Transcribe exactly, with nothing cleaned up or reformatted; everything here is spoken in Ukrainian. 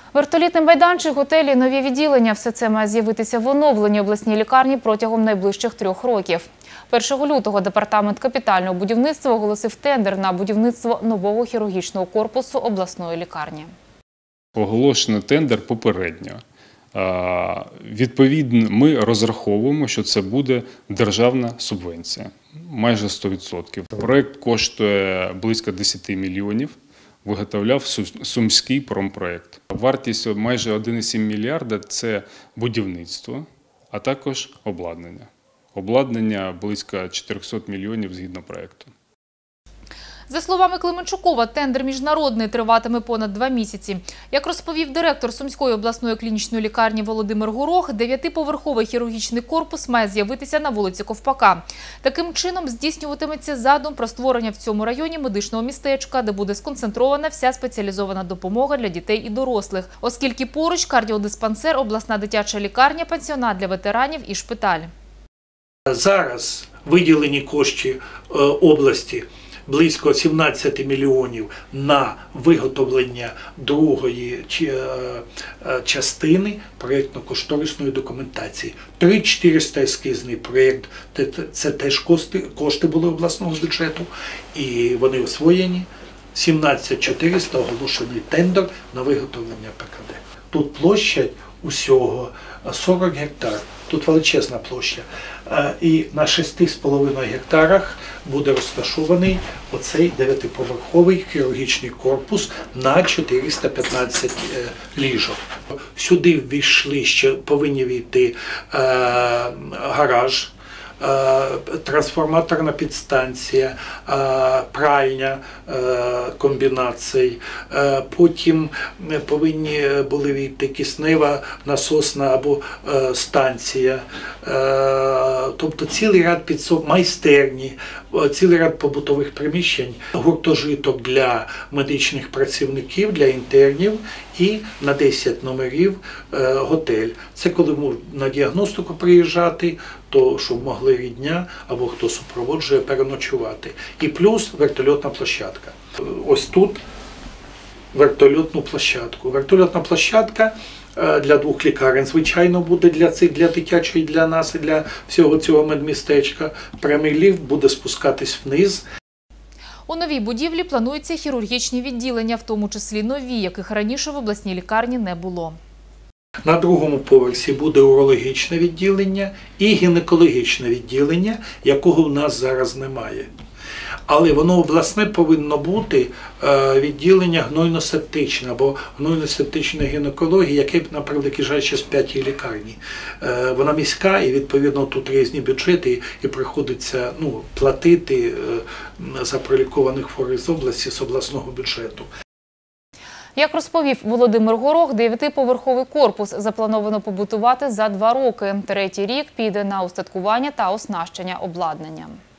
Вертолітний майданчик, готелі, нові відділення – все це має з'явитися в оновленій обласній лікарні протягом найближчих трьох років. першого лютого Департамент капітального будівництва оголосив тендер на будівництво нового хірургічного корпусу обласної лікарні. Оголошено тендер попередньо. Відповідно, ми розраховуємо, що це буде державна субвенція, майже сто відсотків. Проєкт коштує близько десяти мільйонів. Виготовляв Сумський промпроєкт. Вартість майже один цілих сім десятих мільярда – це будівництво, а також обладнання. Обладнання близько чотирьохсот мільйонів згідно проєкту. За словами Клименчукова, тендер міжнародний триватиме понад два місяці. Як розповів директор Сумської обласної клінічної лікарні Володимир Горох, дев'ятиповерховий хірургічний корпус має з'явитися на вулиці Ковпака. Таким чином здійснюватиметься задум про створення в цьому районі медичного містечка, де буде сконцентрована вся спеціалізована допомога для дітей і дорослих, оскільки поруч кардіодиспансер, обласна дитяча лікарня, пансіонат для ветеранів і шпиталь. Зараз виділені кошти області близько сімнадцяти мільйонів на виготовлення другої частини проєктно-кошторисної документації. три тисячі чотириста ескізний проєкт, це теж кошти, кошти були обласного бюджету, і вони освоєні. сімнадцять тисяч чотириста оголошений тендер на виготовлення П К Д. Тут площа усього сорок гектар. Тут величезна площа. І на шести з половиною гектарах буде розташований оцей дев'ятиповерховий хірургічний корпус на чотириста п'ятнадцять ліжок. Сюди ввійшли, ще повинні війти гараж, трансформаторна підстанція, пральня комбінацій, потім повинні були війти киснева насосна або станція, тобто цілий ряд підсоб, майстерні, цілий ряд побутових приміщень, гуртожиток для медичних працівників, для інтернів і на десять номерів готель. Це коли можуть на діагностику приїжджати, то щоб могли рідня або хто супроводжує переночувати. І плюс вертольотна площадка. Ось тут вертольотну площадку. Вертольотна площадка для двох лікарень, звичайно, буде для цих, для дитячої, для нас і для всього цього медмістечка. Прямий ліфт буде спускатись вниз. У новій будівлі плануються хірургічні відділення, в тому числі нові, яких раніше в обласній лікарні не було. На другому поверсі буде урологічне відділення і гінекологічне відділення, якого в нас зараз немає. Але воно обласне повинно бути відділення гнойно-септичне або гнойно-септичної гінекології, яке, на превеликий жаль, ще з п'ятій лікарні. Вона міська і, відповідно, тут різні бюджети і приходиться ну, платити за пролікованих хворих з області, з обласного бюджету. Як розповів Володимир Горох, дев'ятиповерховий корпус заплановано побудувати за два роки. Третій рік піде на устаткування та оснащення обладнанням.